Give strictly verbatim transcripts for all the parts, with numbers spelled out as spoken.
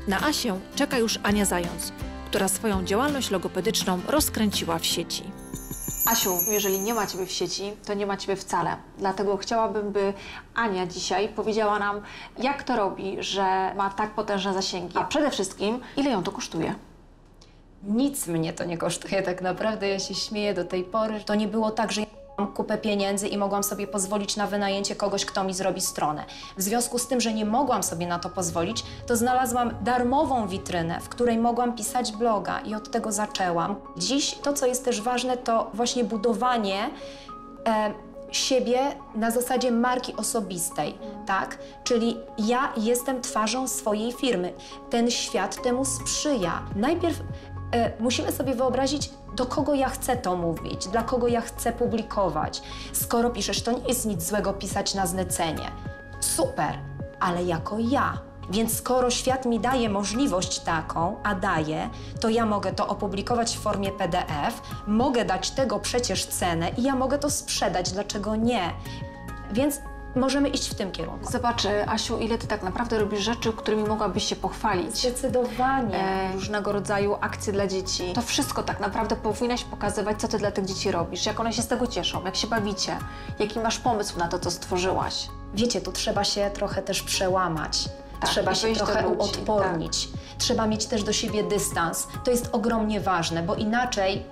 Na Asię czeka już Ania Zając, która swoją działalność logopedyczną rozkręciła w sieci. Asiu, jeżeli nie ma Ciebie w sieci, to nie ma Ciebie wcale. Dlatego chciałabym, by Ania dzisiaj powiedziała nam, jak to robi, że ma tak potężne zasięgi, a przede wszystkim, ile ją to kosztuje. Nic mnie to nie kosztuje tak naprawdę, ja się śmieję do tej pory. To nie było tak, że ja mam kupę pieniędzy i mogłam sobie pozwolić na wynajęcie kogoś, kto mi zrobi stronę. W związku z tym, że nie mogłam sobie na to pozwolić, to znalazłam darmową witrynę, w której mogłam pisać bloga i od tego zaczęłam. Dziś to, co jest też ważne, to właśnie budowanie e, siebie na zasadzie marki osobistej, tak? Czyli ja jestem twarzą swojej firmy. Ten świat temu sprzyja. Najpierw e, musimy sobie wyobrazić, do kogo ja chcę to mówić, dla kogo ja chcę publikować. Skoro piszesz, to nie jest nic złego pisać na zlecenie. Super, ale jako ja. Więc skoro świat mi daje możliwość taką, a daje, to ja mogę to opublikować w formie P D F, mogę dać tego przecież cenę i ja mogę to sprzedać, dlaczego nie? Więc możemy iść w tym kierunku. Zobacz, Asiu, ile Ty tak naprawdę robisz rzeczy, którymi mogłabyś się pochwalić. Zdecydowanie. E, różnego rodzaju akcje dla dzieci. To wszystko tak naprawdę powinnaś pokazywać, co Ty dla tych dzieci robisz, jak one się z tego cieszą, jak się bawicie, jaki masz pomysł na to, co stworzyłaś. Wiecie, tu trzeba się trochę też przełamać. Tak, trzeba się trochę ludzi, uodpornić. Tak. Trzeba mieć też do siebie dystans. To jest ogromnie ważne, bo inaczej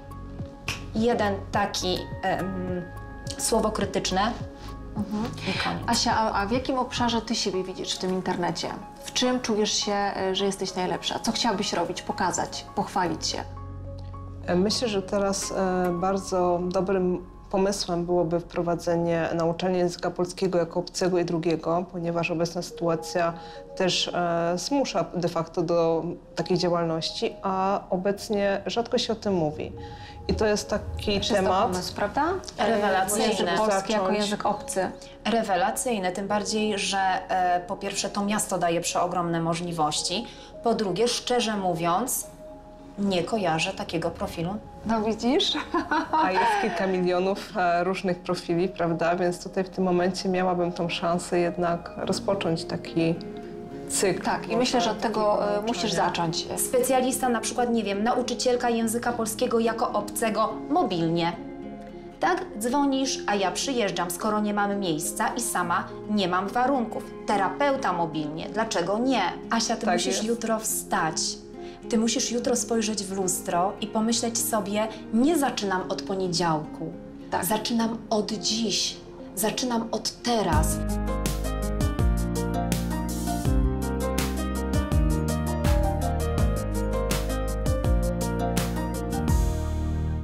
jeden taki um, słowo krytyczne mhm. i koniec. Asia, a, a w jakim obszarze Ty siebie widzisz w tym internecie? W czym czujesz się, że jesteś najlepsza? Co chciałabyś robić, pokazać, pochwalić się? Myślę, że teraz e, bardzo dobrym pomysłem byłoby wprowadzenie nauczania języka polskiego jako obcego i drugiego, ponieważ obecna sytuacja też e, zmusza de facto do takiej działalności, a obecnie rzadko się o tym mówi. I to jest taki Też temat... jest to pomysł, prawda? Rewelacyjny. Polski jako język obcy. Rewelacyjne, tym bardziej, że e, po pierwsze to miasto daje przeogromne możliwości, po drugie, szczerze mówiąc, nie kojarzę takiego profilu. No widzisz? A jest kilka milionów e, różnych profili, prawda? Więc tutaj w tym momencie miałabym tą szansę jednak rozpocząć taki cykl. Tak, i myślę, że od tego e, musisz zacząć. Specjalista, na przykład, nie wiem, nauczycielka języka polskiego jako obcego mobilnie. Tak, dzwonisz, a ja przyjeżdżam, skoro nie mam miejsca i sama nie mam warunków. Terapeuta mobilnie, dlaczego nie? Asia, ty Tak musisz jest. jutro wstać. Ty musisz jutro spojrzeć w lustro i pomyśleć sobie, nie zaczynam od poniedziałku, Tak. zaczynam od dziś, zaczynam od teraz.